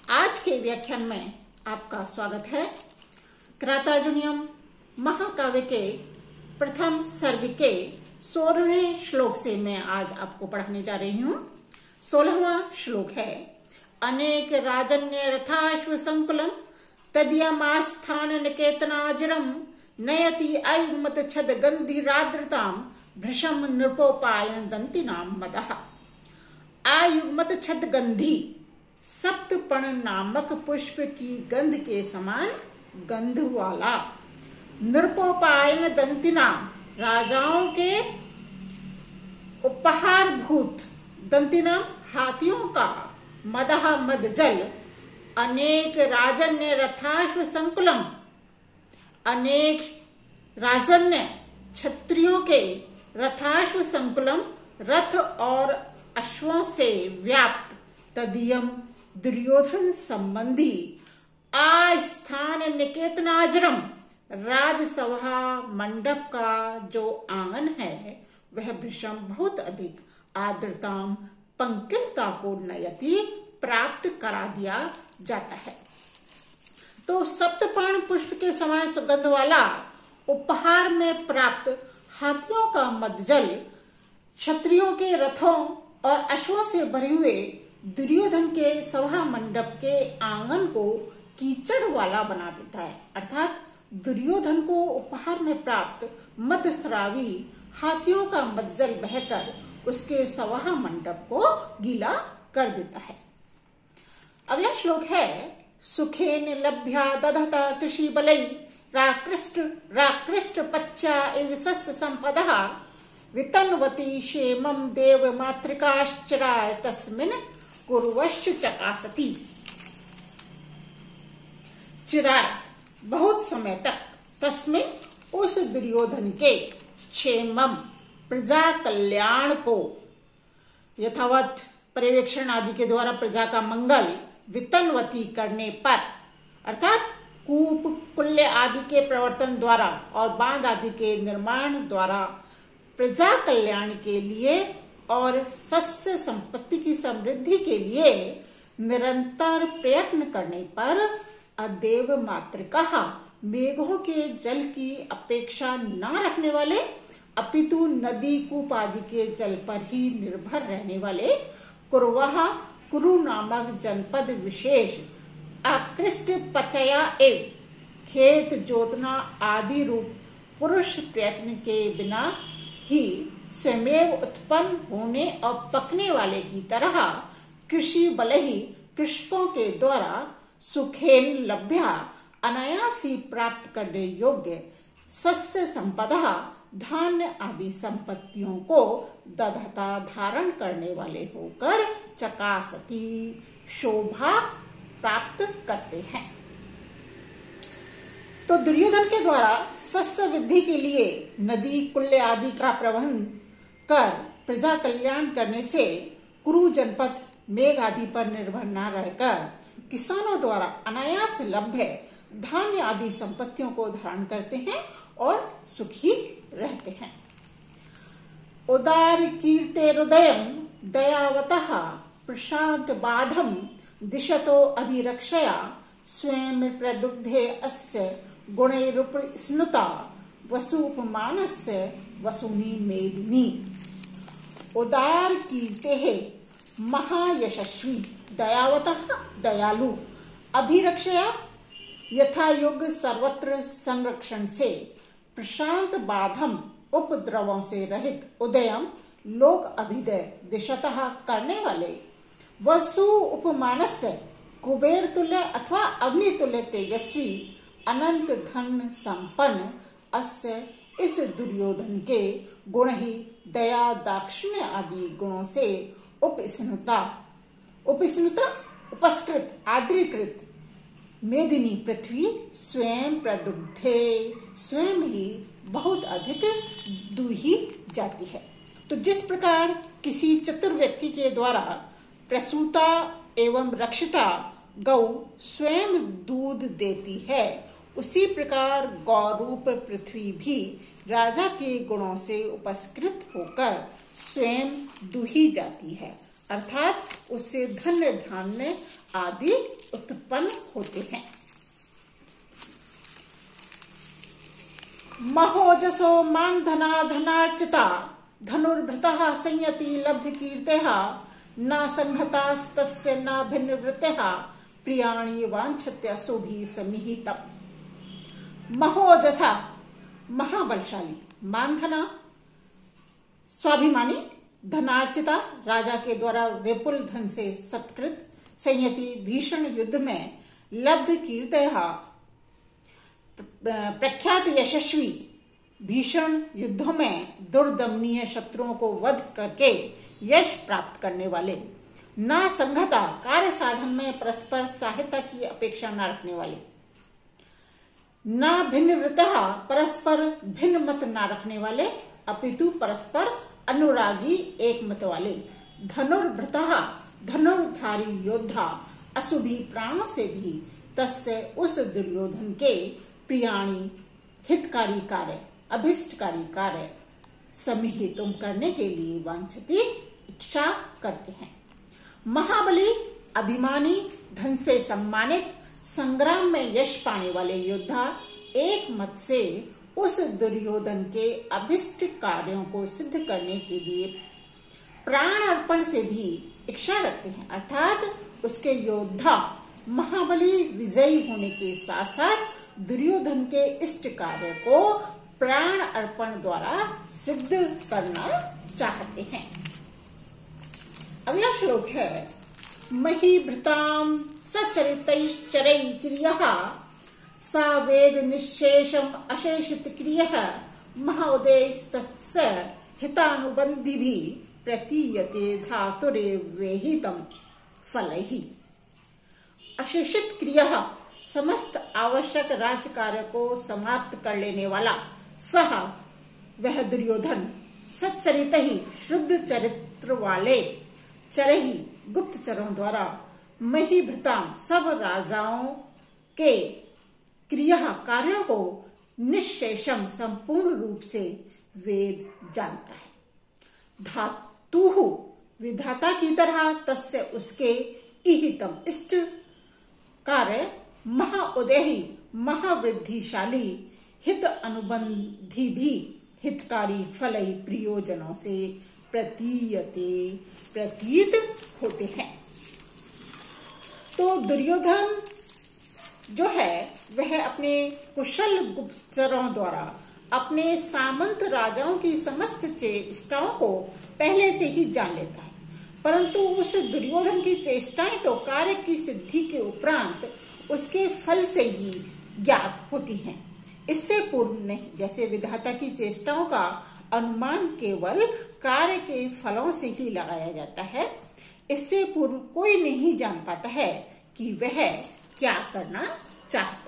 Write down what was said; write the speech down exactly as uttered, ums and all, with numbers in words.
आज के व्याख्यान में आपका स्वागत है। कृतार्जुनीयम महाकाव्य के प्रथम सर्ग के सोलहवें श्लोक से मैं आज आपको पढ़ाने जा रही हूँ। सोलहवां श्लोक है, अनेक राजन्य रथाश्व संकुलम तदीयमास्थान निकेतनाजरम नयति अयुग्मत छद गंधिराद्रताम भृशम नृपोपायन दंतिनाम मदः। आयुग्मत छद गंधी सप्तपर्ण नामक पुष्प की गंध के समान गंध वाला, नृपोपायन दंतिना राजाओं के उपहार भूत, दंतिना हाथियों का, मदह मद जल, अनेक राजन्य रथाश्व संकुलम, अनेक राजन्य क्षत्रियों के रथाश्व संकुलम रथ और अश्वों से व्याप्त, तदीयम दुर्योधन संबंधी, आस्थान निकेतनाजरम राजसभा मंडप का जो आंगन है वह भृशम बहुत अधिक आर्द्रताम पंकिलता को नयति प्राप्त करा दिया जाता है। तो सप्तपर्ण पुष्प के समान सुगंध वाला उपहार में प्राप्त हाथियों का मदजल, क्षत्रियों के रथों और अश्वों से भरे हुए दुर्योधन के सभा मंडप के आंगन को कीचड़ वाला बना देता है। अर्थात दुर्योधन को उपहार में प्राप्त मदस्रावी हाथियों का मदजल बहकर उसके सभा मंडप को गीला कर देता है। अगला श्लोक है, सुखेन लभ्या दधता कृषि बलई राकृष्ट राकृष्ट पच्चा एव सस्य संपदः वितन्वती क्षेमं देव मातृकाश्चराय तस्मिन् कुर्वश्च चकासती। चिराय बहुत समय तक, तस्मिन् उस दुर्योधन के, क्षेमम प्रजा कल्याण को, यथावत पर्यवेक्षण आदि के द्वारा प्रजा का मंगल, वितन्वती करने पर, अर्थात कूप कुल्य आदि के प्रवर्तन द्वारा और बांध आदि के निर्माण द्वारा प्रजा कल्याण के लिए और सस्य संपत्ति की समृद्धि के लिए निरंतर प्रयत्न करने पर अदेव मातृका मेघों के जल की अपेक्षा न रखने वाले, अपितु नदी कूप आदि के जल पर ही निर्भर रहने वाले कुरवाह कुरु नामक जनपद विशेष आकृष्ट पचया एव खेत जोतना आदि रूप पुरुष प्रयत्न के बिना ही स्वयं उत्पन्न होने और पकने वाले की तरह कृषि बल ही कृषकों के द्वारा सुखेन लभ्या अनायास ही प्राप्त करने योग्य सस्य संपदा धान्य आदि संपत्तियों को दधता धारण करने वाले होकर चकासती शोभा प्राप्त करते हैं। तो दुर्योधन के द्वारा सस्य वृद्धि के लिए नदी कुल्य आदि का प्रबंध कर प्रजा कल्याण करने से कुरु जनपद मेघ आदि पर निर्भर न रहकर किसानों द्वारा अनायास लभ्य धान्य आदि संपत्तियों को धारण करते हैं और सुखी रहते हैं। उदार कीर्ते हृदयम दयावतः प्रशांत बाधम दिशतो अभिरक्षया स्वयं प्रदुग्धे अस्य गुणैरूप स्नुता वसुपमानस्य वसुनी मेदिनी। उदार कीर्ते महायशस्वी दयावतः दयालु अभिरक्षया यथा योग्य सर्वत्र संरक्षण से प्रशांत बाधम उपद्रवों से रहित उदयम लोक अभिदय दिशतः करने वाले वसु उपमानस्य कुबेर तुल्य अथवा अग्नि तुल्य तेजस्वी अनंत धन संपन्न अस्य इस दुर्योधन के गुण ही दया दाक्षिण्य आदि गुणों से उपस्नुता उपस्नुता उपस्कृत आद्रीकृत मेदिनी पृथ्वी स्वयं प्रदुग्धे स्वयं ही बहुत अधिक दूही जाती है। तो जिस प्रकार किसी चतुर व्यक्ति के द्वारा प्रसूता एवं रक्षिता गौ स्वयं दूध देती है, उसी प्रकार गौरूप पृथ्वी भी राजा के गुणों से उपस्कृत होकर स्वयं दूही जाती है। अर्थात उससे धन्य धान्य आदि उत्पन्न होते हैं। महोजसो मान धना धनार्चिता धनुर्भृतः संयति लब्ध कीर्तेः न संहतास्तस्य न भिन्न वृत्तेः प्रियाणि वांछत्य सुभी समिहितम्। महोजसा महाबलशाली, मानधना स्वाभिमानी, धनार्चिता राजा के द्वारा विपुल धन से सत्कृत, संयति भीषण युद्ध में लब्ध कीर्तेः प्रख्यात यशस्वी, भीषण युद्धों में दुर्दमनीय शत्रुओं को वध करके यश प्राप्त करने वाले, न संगता कार्य साधन में परस्पर सहायता की अपेक्षा न रखने वाले, न भिन्न वृत्तः परस्पर भिन्न मत न रखने वाले, अपितु परस्पर अनुरागी एक मत वाले, धनुर्भृतः धनुर्धारी योद्धा, अशुभी प्राणों से भी तस्य उस दुर्योधन के प्रियाणी हितकारी कार्य, अभिष्टकारी कार्य समिहितुम करने के लिए वांछती इच्छा करते हैं। महाबली, अभिमानी, धन से सम्मानित, संग्राम में यश पाने वाले योद्धा एक मत से उस दुर्योधन के अभिष्ट कार्यों को सिद्ध करने के लिए प्राण अर्पण से भी इच्छा रखते हैं। अर्थात उसके योद्धा महाबली विजयी होने के साथ साथ दुर्योधन के इष्ट कार्य को प्राण अर्पण द्वारा सिद्ध करना चाहते हैं। अगला श्लोक है महीभृताम सचरितैश्चरै क्रियः सा वेद निश्शेषम अशेषित क्रियः महोदयस्तस्य हितानुबन्धिभिः प्रतीयते धातुरेवेहितं फलैः। अशेषित क्रियः समस्त आवश्यक राज्य कार्य को समाप्त कर लेने वाला सह वह दुर्योधन, सच्चरित ही शुद्ध चरित्र वाले, चरही गुप्तचरों द्वारा, महीभृताम सब राजाओं के क्रिया कार्यों को निश्शेषम संपूर्ण रूप से वेद जानता है। धातु विधाता की तरह तस्य उसके इहितम इष्ट कार्य महाउदेही महावृद्धिशाली हित अनुबंधी भी हितकारी फलई प्रयोजनों से प्रतीयते प्रतीत होते हैं। तो दुर्योधन जो है वह अपने कुशल गुप्तचरों द्वारा अपने सामंत राजाओं की समस्त चेष्टाओं को पहले से ही जान लेता है, परंतु उस दुर्योधन की चेष्टाएं तो कार्य की सिद्धि के उपरांत उसके फल से ही ज्ञात होती हैं, इससे पूर्व नहीं। जैसे विधाता की चेष्टाओं का अनुमान केवल कार्य के फलों से ही लगाया जाता है, इससे पूर्व कोई नहीं जान पाता है कि वह क्या करना चाहता है।